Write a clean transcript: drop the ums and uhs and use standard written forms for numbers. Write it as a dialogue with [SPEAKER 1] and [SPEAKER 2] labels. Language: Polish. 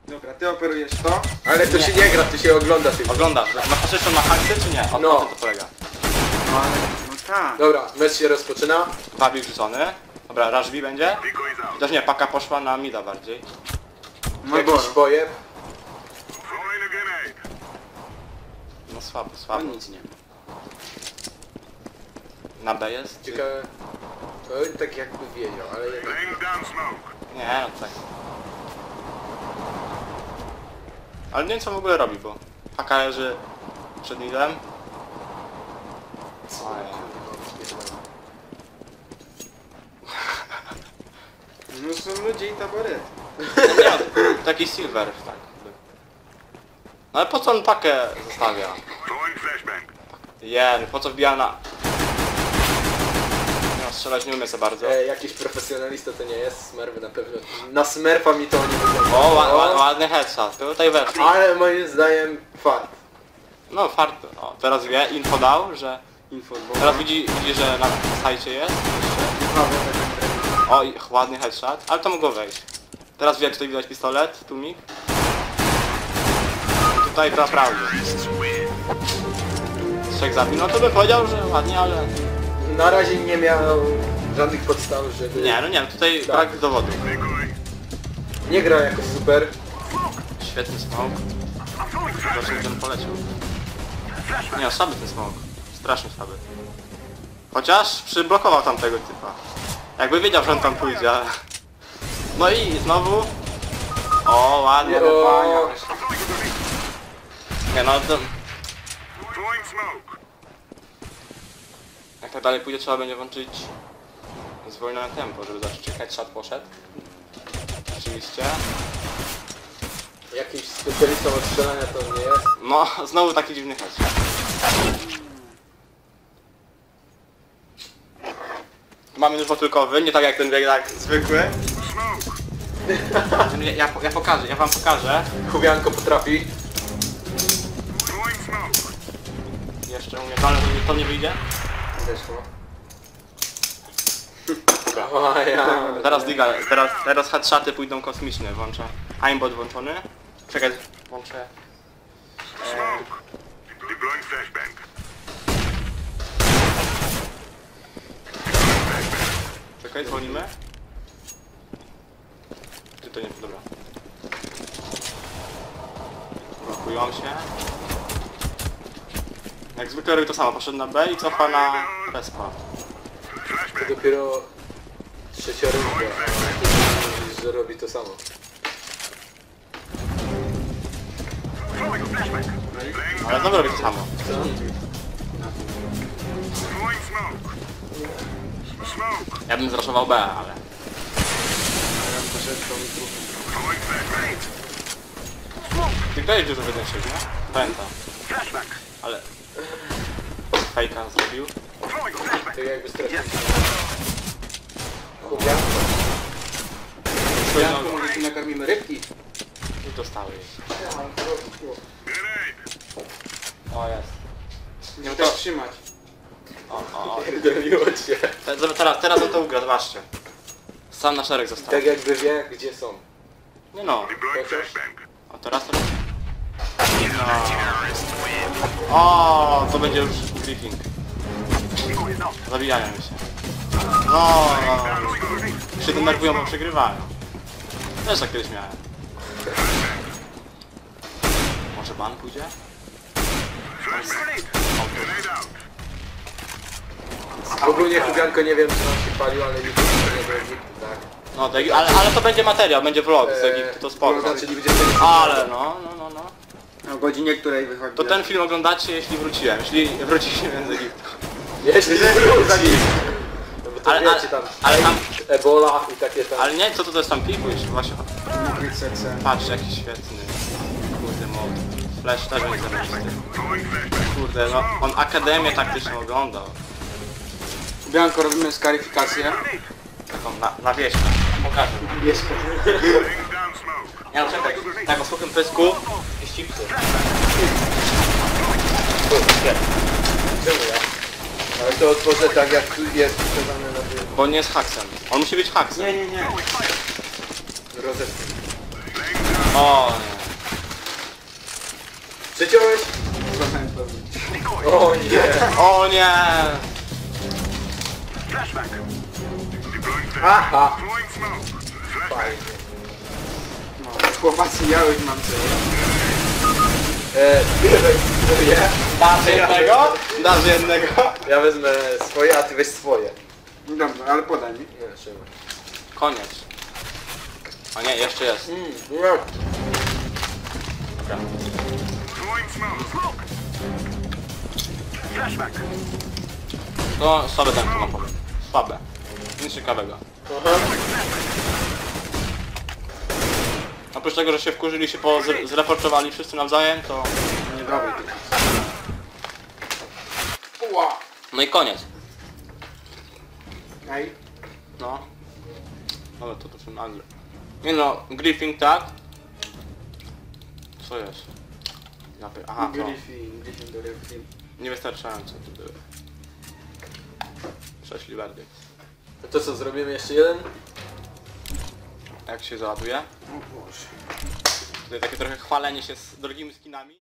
[SPEAKER 1] Dobra, ty operujesz to?
[SPEAKER 2] Ale to się nie gra, to się ogląda tylko.
[SPEAKER 3] Oglądasz. Masz jeszcze na haksy czy nie?
[SPEAKER 2] No.
[SPEAKER 3] O to polega.
[SPEAKER 1] No tak.
[SPEAKER 2] Dobra, mecz się rozpoczyna.
[SPEAKER 3] Wabik rzucony. Dobra, Rush B będzie. Chociaż nie, paka poszła na mida bardziej.
[SPEAKER 1] No
[SPEAKER 2] Jakiś
[SPEAKER 1] bo.
[SPEAKER 2] pojeb.
[SPEAKER 3] No słabo,
[SPEAKER 1] No
[SPEAKER 3] słabo.
[SPEAKER 1] nic nie ma.
[SPEAKER 3] Na B jest?
[SPEAKER 2] Ciekawe. To tak jakby wiedział, ale jednak...
[SPEAKER 3] Nie, no tak. Ale nie wiem co w ogóle robi, bo paka leży przed midem.
[SPEAKER 2] Co?
[SPEAKER 1] No są ludzie i taboret.
[SPEAKER 3] Nie, taki silver, tak. No ale po co on pakę zostawia? Po co wbija na... No, strzelać nie umie za bardzo.
[SPEAKER 2] Jakiś profesjonalista to nie jest, Smurfy na pewno. Na Smurfa mi to nie wygląda.
[SPEAKER 3] O, ładny headshot, tutaj weszli.
[SPEAKER 2] Ale moim zdaniem fart.
[SPEAKER 3] No fart, o, teraz wie, info dał, że...
[SPEAKER 1] Info,
[SPEAKER 3] Teraz widzi, że na sajcie jest jeszcze. O, i ładny headshot, ale to mogło wejść. Teraz wie, jak tutaj widać pistolet, tłumik. Tutaj naprawdę. Trzech zabił, no to by powiedział, że ładnie, ale...
[SPEAKER 2] Na razie nie miał żadnych podstaw, żeby...
[SPEAKER 3] Nie, no nie, tutaj brak dowodu.
[SPEAKER 2] Nie gra jako super.
[SPEAKER 3] Świetny smoke. Zobaczymy, ten poleciał. Nie, słaby ten smoke. Strasznie słaby. Chociaż przyblokował tamtego typa. Jakby wiedział, że on tam pójdzie, ale... No i znowu... O, ładnie.
[SPEAKER 2] O,
[SPEAKER 3] Nie no, to... Jak tak dalej pójdzie, trzeba będzie włączyć zwolnione tempo, żeby zobaczyć, czy headshot poszedł. Rzeczywiście.
[SPEAKER 2] jakimś specjalistą od strzelania to nie jest.
[SPEAKER 3] No, znowu taki dziwny headshot. Mamy już dwutylkowy, nie tak jak ten bieg tak zwykły. Ja wam pokażę.
[SPEAKER 2] Chubianko potrafi.
[SPEAKER 3] Jeszcze umie, ale to nie wyjdzie.
[SPEAKER 2] Zeszło. O ja.
[SPEAKER 3] Teraz diga, teraz headshoty pójdą kosmiczne, włączę. Aimbot włączony. Czekaj, włączę. Czekaj, dzwonimy. Czy to nie, dobra. Blokują się. Jak zwykle robi to samo, poszedł na B i cofa na respa.
[SPEAKER 2] To dopiero trzecia runda. Mówisz, że robi to samo.
[SPEAKER 3] Ale znowu robi to samo.
[SPEAKER 2] Co?
[SPEAKER 3] Ja bym zraszował B, ale... Ty grałeś dużo w 1.6, nie? Pamiętam. Ale... Fejka zrobił.
[SPEAKER 2] Tak jakby stracił. Chubianko.
[SPEAKER 1] Janku, może ci nakarmimy rybki?
[SPEAKER 3] I dostałeś. O, jest.
[SPEAKER 1] Nie też trzymać.
[SPEAKER 3] O.
[SPEAKER 2] Pierdoliło cię.
[SPEAKER 3] Teraz on to ugra, zobaczcie. Sam na szereg został.
[SPEAKER 2] Tak jakby wie gdzie są.
[SPEAKER 3] Nie no.
[SPEAKER 2] Chociaż...
[SPEAKER 3] A teraz to... No. O, to będzie już briefing. Zabijają się. No. Się denerwują, bo przegrywają. Też tak kiedyś miałem. Może ban pójdzie?
[SPEAKER 2] Ogólnie Chubianko nie wiem czy nam się palił, ale nie do Egiptu, tak?
[SPEAKER 3] No, ale to będzie materiał, będzie vlog z Egiptu, to spoko.
[SPEAKER 2] Znaczy 20...
[SPEAKER 3] Ale no.
[SPEAKER 1] O godzinie, której wychodzi.
[SPEAKER 3] To ten film oglądacie, jeśli wróciłem. Jeśli wróciliśmy z Egiptu.
[SPEAKER 2] Jeśli wróci. No bo to
[SPEAKER 3] Ale-
[SPEAKER 2] wiecie tam...
[SPEAKER 3] ale tam-
[SPEAKER 2] Ebola i takie tam...
[SPEAKER 3] Ale nie, co to jest tam piku jeszcze właśnie.
[SPEAKER 1] CC.
[SPEAKER 3] Patrz, jaki świetny. Kurde, mod. Flash też będzie zajebisty. Kurde, no on Akademię taktyczną oglądał.
[SPEAKER 1] Bianko, robimy skaryfikację.
[SPEAKER 3] Taką na wieśkę. Pokażę.
[SPEAKER 1] Jest.
[SPEAKER 3] Ja no czekaj, tak o suchym pysku jest chipsy.
[SPEAKER 2] Czemu ja? Ale to otworzę tak jak tu jest wskazane na tym
[SPEAKER 3] Bo nie jest haksem. On musi być haksem.
[SPEAKER 1] Nie.
[SPEAKER 2] rozetce.
[SPEAKER 3] O nie.
[SPEAKER 2] Przeciąłeś?
[SPEAKER 1] Złapałem pewnie.
[SPEAKER 2] O nie!
[SPEAKER 3] O nie!
[SPEAKER 2] Aha! Fajnie.
[SPEAKER 1] No, chłopacy, ja już mam coś.
[SPEAKER 2] Bierek swoje.
[SPEAKER 3] Dasz jednego? Dasz jednego?
[SPEAKER 2] Ja wezmę swoje, a ty weź swoje.
[SPEAKER 1] Dobra, ale podaj mi.
[SPEAKER 2] Nie, trzymaj.
[SPEAKER 3] Koniec. A nie, jeszcze jest.
[SPEAKER 2] No.
[SPEAKER 3] Dobra. No, słabe ten chyba powiem. Słabe. Nic ciekawego.
[SPEAKER 2] Aha.
[SPEAKER 3] Oprócz tego, że się wkurzyli, się zreportowali wszyscy nawzajem, to...
[SPEAKER 1] Niedobry ty.
[SPEAKER 3] No i koniec.
[SPEAKER 1] Ej,
[SPEAKER 3] No. Ale to są nagle. Nie no, Griffin tak. Co jest? Aha, to.
[SPEAKER 1] Griffin do Griffin.
[SPEAKER 3] Niewystarczająco to były. Prześli werdykt.
[SPEAKER 2] No to co, zrobimy jeszcze jeden?
[SPEAKER 3] Jak się załaduje?
[SPEAKER 1] O Boże.
[SPEAKER 3] Tutaj takie trochę chwalenie się z drogimi skinami.